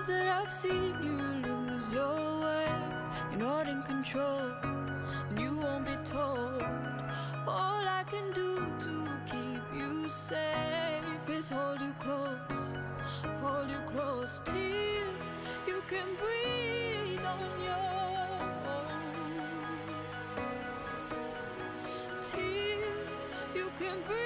times that I've seen you lose your way. You're not in control, and you won't be told. All I can do to keep you safe is hold you close till you can breathe on your own. Till you can breathe.